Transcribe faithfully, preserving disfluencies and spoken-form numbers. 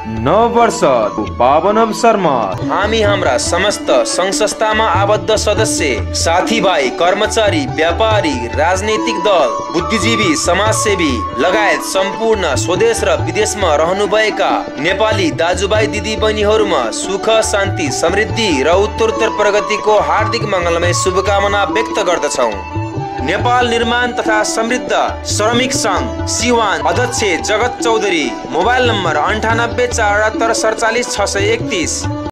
नव वर्ष पावन अवसरमा हामी हाम्रा समस्त संघ संस्थामा आबद्ध सदस्य, साथीभाइ, कर्मचारी, व्यापारी, राजनैतिक दल, बुद्धिजीवी, समाजसेवी लगायत सम्पूर्ण स्वदेश र विदेशमा रहनुभएका नेपाली दाजुभाइ दिदी बहिनीहरूमा सुख, शान्ति, समृद्धि र उत्तरोत्तर प्रगतिको हार्दिक मङ्गलमय शुभकामना व्यक्त गर्दछौँ। नेपाल निर्माण तथा समृद्ध श्रमिक संघ सिवान अध्यक्ष जगत चौधरी, मोबाइल नम्बर अन्ठानब्बे चार अठहत्तर सडचालिस छ सय एकतिस।